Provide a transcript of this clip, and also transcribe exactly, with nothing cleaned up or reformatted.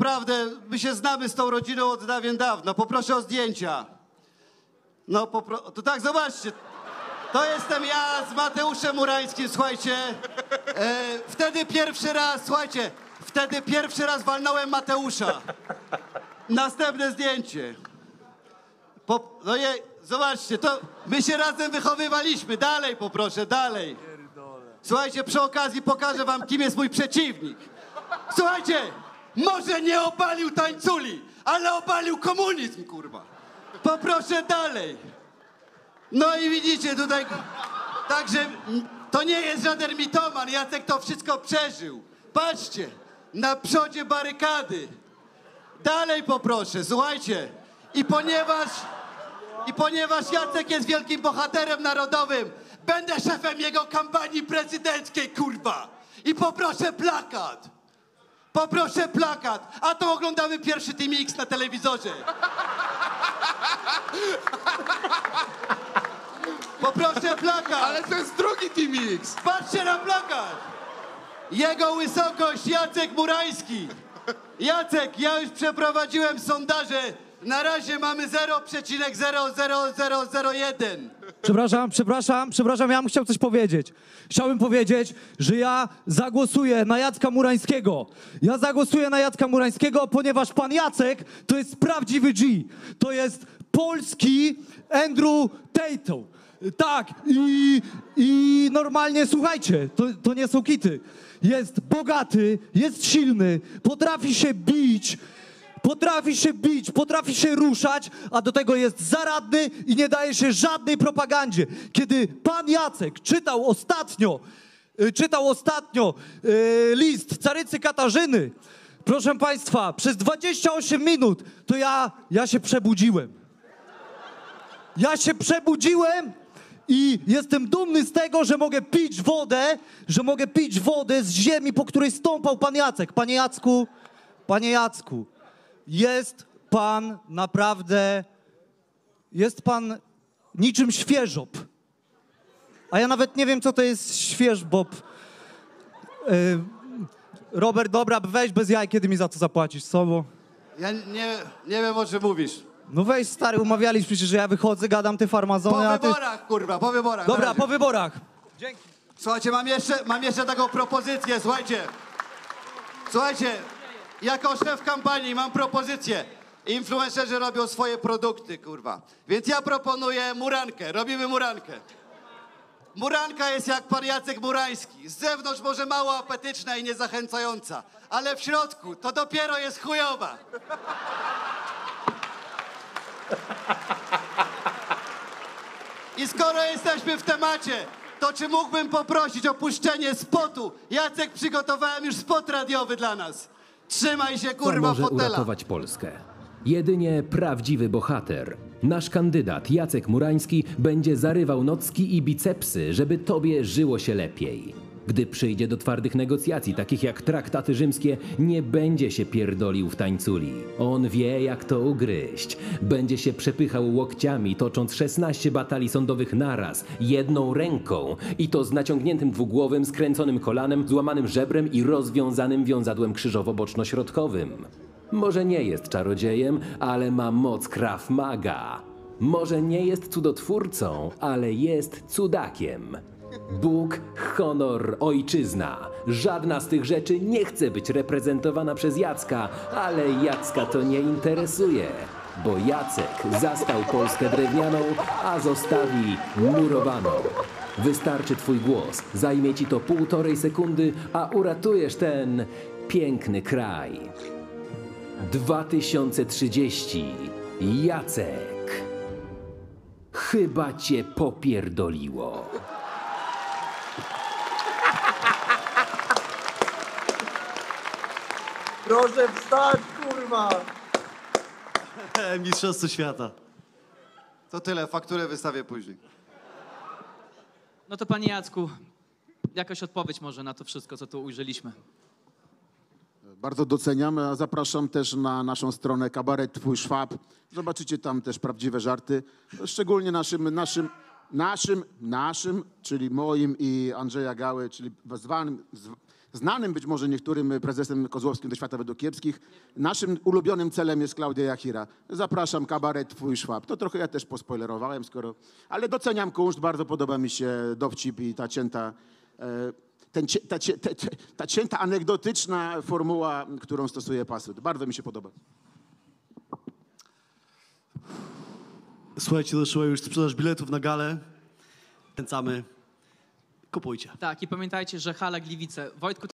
naprawdę, my się znamy z tą rodziną od dawien dawna. Poproszę o zdjęcia. No, popro... to tak, zobaczcie. To jestem ja z Mateuszem Murańskim, słuchajcie. E, wtedy pierwszy raz, słuchajcie, wtedy pierwszy raz walnąłem Mateusza. Następne zdjęcie. Po... No je, zobaczcie, to my się razem wychowywaliśmy. Dalej poproszę, dalej. Słuchajcie, przy okazji pokażę wam, kim jest mój przeciwnik. Słuchajcie, może nie obalił tańculi, ale obalił komunizm, kurwa. Poproszę dalej. No i widzicie tutaj, także to nie jest żaden mitoman, Jacek to wszystko przeżył. Patrzcie, na przodzie barykady. Dalej poproszę, słuchajcie. I ponieważ, i ponieważ Jacek jest wielkim bohaterem narodowym, będę szefem jego kampanii prezydenckiej, kurwa. I poproszę plakat. Poproszę plakat. A to oglądamy pierwszy Team X na telewizorze. Poproszę plakat. Ale to jest drugi Team X. Patrzcie na plakat. Jego wysokość Jacek Murański. Jacek, ja już przeprowadziłem sondaże. Na razie mamy zero przecinek zero zero zero zero jeden. Przepraszam, przepraszam, przepraszam, ja bym chciał coś powiedzieć. Chciałbym powiedzieć, że ja zagłosuję na Jacka Murańskiego. Ja zagłosuję na Jacka Murańskiego, ponieważ pan Jacek to jest prawdziwy G. To jest polski Andrew Tate. Tak, i, i normalnie, słuchajcie, to, to nie są kity. Jest bogaty, jest silny, potrafi się bić, Potrafi się bić, potrafi się ruszać, a do tego jest zaradny i nie daje się żadnej propagandzie. Kiedy pan Jacek czytał ostatnio, y, czytał ostatnio y, list carycy Katarzyny, proszę państwa, przez dwadzieścia osiem minut, to ja, ja się przebudziłem. Ja się przebudziłem i jestem dumny z tego, że mogę pić wodę, że mogę pić wodę z ziemi, po której stąpał pan Jacek. Panie Jacku, panie Jacku, jest pan naprawdę, jest pan niczym świeżop. A ja nawet nie wiem, co to jest świeżbop. Yy, Robert, dobra, weź bez jaj, kiedy mi za to zapłacisz, co? Bo... Ja nie, nie wiem, o czym mówisz. No weź, stary, umawialiśmy przecież, że ja wychodzę, gadam te farmazony, Po a ty... wyborach, kurwa, po wyborach. Dobra, po wyborach. Dzięki. Słuchajcie, mam jeszcze, mam jeszcze taką propozycję, słuchajcie. Słuchajcie, jako szef kampanii mam propozycję. Influencerzy robią swoje produkty, kurwa. Więc ja proponuję murankę. Robimy murankę. Muranka jest jak pan Jacek Murański. Z zewnątrz może mało apetyczna i niezachęcająca, ale w środku to dopiero jest chujowa. I skoro jesteśmy w temacie, to czy mógłbym poprosić o puszczenie spotu? Jacek, przygotowałem już spot radiowy dla nas. Trzymaj się, kurwa, Co może fotela. uratować Polskę? Jedynie prawdziwy bohater. Nasz kandydat Jacek Murański będzie zarywał nocki i bicepsy, żeby tobie żyło się lepiej. Gdy przyjdzie do twardych negocjacji, takich jak traktaty rzymskie, nie będzie się pierdolił w tańculi. On wie, jak to ugryźć. Będzie się przepychał łokciami, tocząc szesnaście batalii sądowych naraz, jedną ręką. I to z naciągniętym dwugłowym, skręconym kolanem, złamanym żebrem i rozwiązanym wiązadłem krzyżowo-boczno-środkowym. Może nie jest czarodziejem, ale ma moc Krav Maga. Może nie jest cudotwórcą, ale jest cudakiem. Bóg, honor, ojczyzna. Żadna z tych rzeczy nie chce być reprezentowana przez Jacka, ale Jacka to nie interesuje, bo Jacek zastał Polskę drewnianą, a zostawi murowaną. Wystarczy twój głos, zajmie ci to półtorej sekundy, a uratujesz ten piękny kraj. dwa tysiące trzydziesty. Jacek. Chyba cię popierdoliło. Proszę wstać, kurwa! Mistrzostwo świata. To tyle, fakturę wystawię później. No to panie Jacku, jakaś odpowiedź może na to wszystko, co tu ujrzeliśmy. Bardzo doceniamy, a zapraszam też na naszą stronę Kabaret Twój Szwab. Zobaczycie tam też prawdziwe żarty, szczególnie naszym, naszym, naszym, naszym, czyli moim i Andrzeja Gały, czyli zwanym, znanym być może niektórym prezesem Kozłowskim do świata według kiepskich. Naszym ulubionym celem jest Klaudia Jachira. Zapraszam, kabaret Twój Szwab. To trochę ja też pospoilerowałem, skoro... Ale doceniam kunszt, bardzo podoba mi się dowcip i ta cięta... E, ten, cie- ta, cie- te- te- ta cięta anegdotyczna formuła, którą stosuje Pasut. Bardzo mi się podoba. Słuchajcie, doszła już sprzedaż biletów na galę. Zachęcamy. Kupujcie. Tak, i pamiętajcie, że Hala Gliwice. Wojtku,